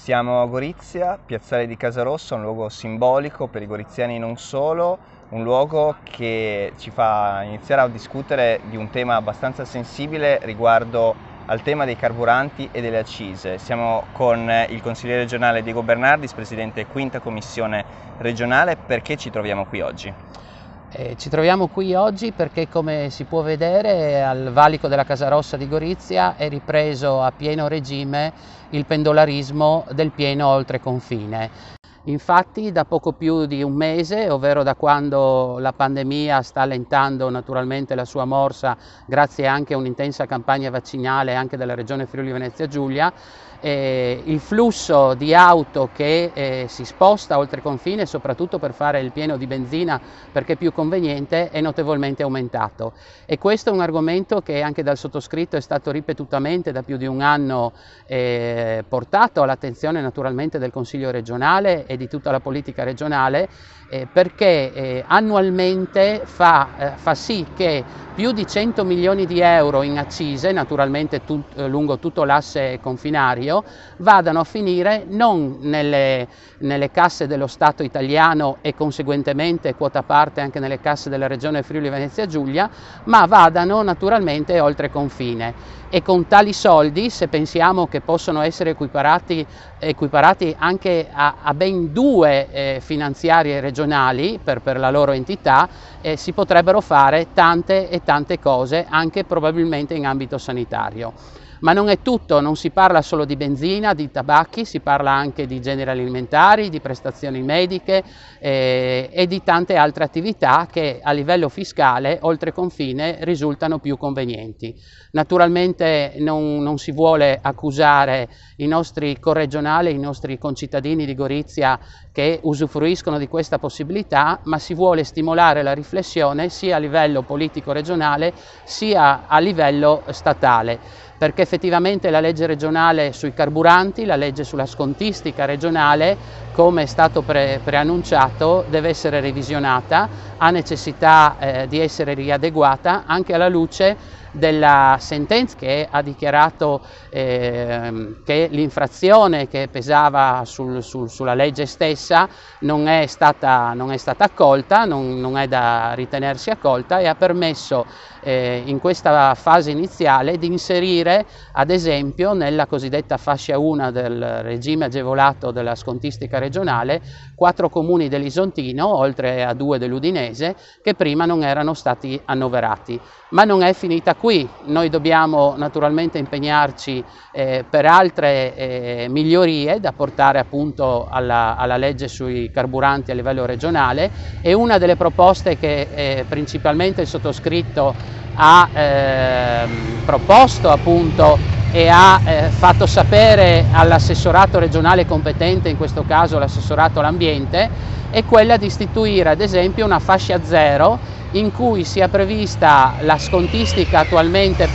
Siamo a Gorizia, piazzale di Casarossa, un luogo simbolico per i goriziani non solo, un luogo che ci fa iniziare a discutere di un tema abbastanza sensibile riguardo al tema dei carburanti e delle accise. Siamo con il consigliere regionale Diego Bernardis, presidente quinta commissione regionale. Perché ci troviamo qui oggi? Ci troviamo qui oggi perché, come si può vedere, al valico della Casarossa di Gorizia è ripreso a pieno regime il pendolarismo del pieno oltre confine. Infatti, da poco più di un mese, ovvero da quando la pandemia sta allentando naturalmente la sua morsa, grazie anche a un'intensa campagna vaccinale anche della regione Friuli Venezia Giulia, il flusso di auto che si sposta oltre confine, soprattutto per fare il pieno di benzina perché è più conveniente, è notevolmente aumentato. E questo è un argomento che anche dal sottoscritto è stato ripetutamente da più di un anno portato all'attenzione naturalmente del Consiglio regionale e di tutta la politica regionale, perché annualmente fa sì che più di 100 milioni di euro in accise, naturalmente lungo tutto l'asse confinario, vadano a finire non nelle casse dello Stato italiano e conseguentemente quota parte anche nelle casse della regione Friuli Venezia Giulia, ma vadano naturalmente oltre confine. E con tali soldi, se pensiamo che possono essere equiparati anche a ben due finanziarie regionali per la loro entità, si potrebbero fare tante e tante cose, anche probabilmente in ambito sanitario. Ma non è tutto, non si parla solo di benzina, di tabacchi, si parla anche di generi alimentari, di prestazioni mediche e di tante altre attività che a livello fiscale, oltre confine, risultano più convenienti. Naturalmente non si vuole accusare i nostri corregionali, i nostri concittadini di Gorizia che usufruiscono di questa possibilità, ma si vuole stimolare la riflessione sia a livello politico regionale sia a livello statale, perché effettivamente la legge regionale sui carburanti, la legge sulla scontistica regionale, come è stato preannunciato, deve essere revisionata, ha necessità di essere riadeguata anche alla luce della sentenza che ha dichiarato che l'infrazione che pesava sulla legge stessa non è stata accolta, non è da ritenersi accolta, e ha permesso in questa fase iniziale di inserire, ad esempio, nella cosiddetta fascia 1 del regime agevolato della scontistica regionale, 4 comuni dell'Isontino, oltre a 2 dell'Udinese, che prima non erano stati annoverati. Ma non è finita qui, noi dobbiamo naturalmente impegnarci per altre migliorie da portare appunto alla legge sui carburanti a livello regionale, e una delle proposte che principalmente il sottoscritto ha proposto appunto e ha fatto sapere all'assessorato regionale competente, in questo caso l'assessorato all'ambiente, è quella di istituire ad esempio una fascia 0 in cui sia prevista la scontistica attualmente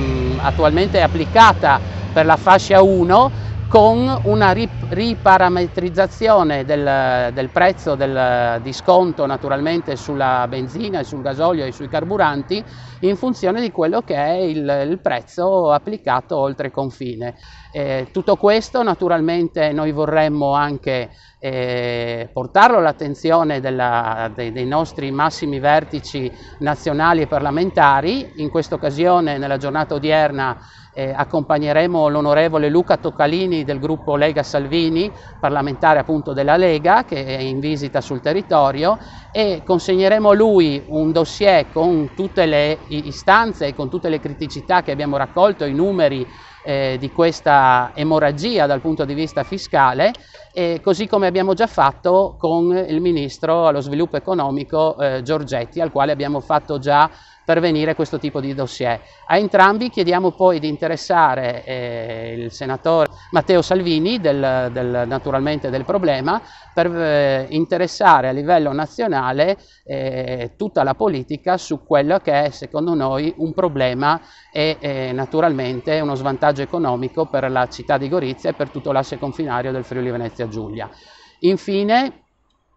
applicata per la fascia 1, con una riparametrizzazione del prezzo di sconto naturalmente sulla benzina e sul gasolio e sui carburanti in funzione di quello che è il prezzo applicato oltre confine. Tutto questo naturalmente noi vorremmo anche portarlo all'attenzione dei nostri massimi vertici nazionali e parlamentari. In questa occasione, nella giornata odierna, accompagneremo l'onorevole Luca Toccalini del gruppo Lega Salvini, parlamentare appunto della Lega, che è in visita sul territorio, e consegneremo a lui un dossier con tutte le istanze e con tutte le criticità che abbiamo raccolto, i numeri di questa emorragia dal punto di vista fiscale, così come abbiamo già fatto con il Ministro allo Sviluppo Economico Giorgetti, al quale abbiamo fatto già pervenire questo tipo di dossier. A entrambi chiediamo poi di interessare il senatore Matteo Salvini naturalmente del problema, per interessare a livello nazionale tutta la politica su quello che è secondo noi un problema e naturalmente uno svantaggio economico per la città di Gorizia e per tutto l'asse confinario del Friuli Venezia Giulia. Infine,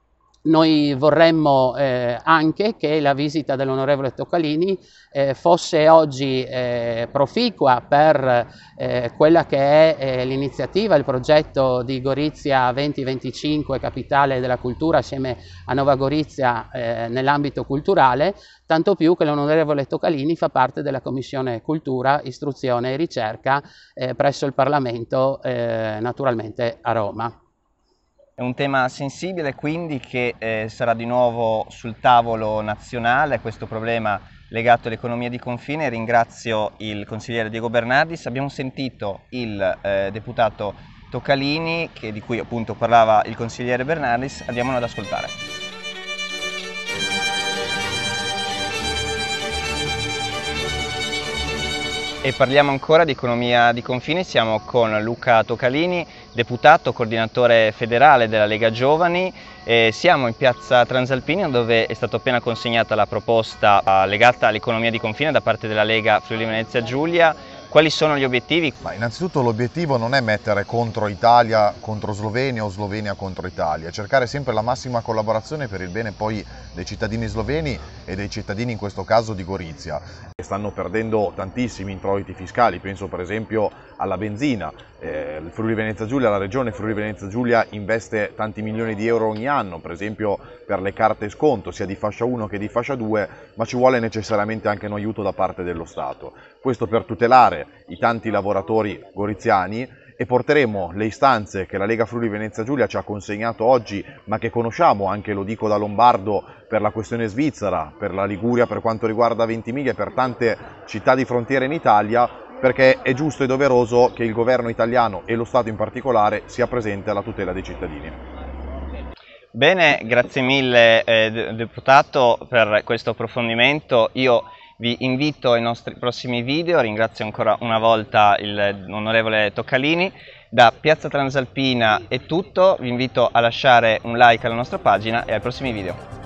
Noi vorremmo anche che la visita dell'onorevole Toccalini fosse oggi proficua per quella che è l'iniziativa, il progetto di Gorizia 2025, capitale della cultura assieme a Nova Gorizia nell'ambito culturale, tanto più che l'onorevole Toccalini fa parte della Commissione Cultura, Istruzione e Ricerca presso il Parlamento, naturalmente a Roma. È un tema sensibile quindi che sarà di nuovo sul tavolo nazionale, questo problema legato all'economia di confine. Ringrazio il consigliere Diego Bernardis. Abbiamo sentito il deputato Toccalini, di cui appunto parlava il consigliere Bernardis. Andiamolo ad ascoltare. E parliamo ancora di economia di confine, siamo con Luca Toccalini, deputato, coordinatore federale della Lega Giovani. Siamo in piazza Transalpino dove è stata appena consegnata la proposta legata all'economia di confine da parte della Lega Friuli Venezia Giulia. Quali sono gli obiettivi? Innanzitutto l'obiettivo non è mettere contro Italia contro Slovenia o Slovenia contro Italia, è cercare sempre la massima collaborazione per il bene poi dei cittadini sloveni e dei cittadini in questo caso di Gorizia. Stanno perdendo tantissimi introiti fiscali, penso per esempio alla benzina. Il Friuli Venezia Giulia, la regione Friuli Venezia Giulia investe tanti milioni di euro ogni anno, per esempio per le carte sconto sia di fascia 1 che di fascia 2, ma ci vuole necessariamente anche un aiuto da parte dello Stato. Questo per tutelare i tanti lavoratori goriziani, e porteremo le istanze che la Lega Friuli Venezia Giulia ci ha consegnato oggi, ma che conosciamo, anche lo dico da lombardo, per la questione svizzera, per la Liguria per quanto riguarda Ventimiglia e per tante città di frontiera in Italia, perché è giusto e doveroso che il governo italiano e lo Stato in particolare sia presente alla tutela dei cittadini. Bene, grazie mille deputato per questo approfondimento. Io vi invito ai nostri prossimi video, ringrazio ancora una volta l'onorevole Toccalini. Da Piazza Transalpina è tutto, vi invito a lasciare un like alla nostra pagina e ai prossimi video.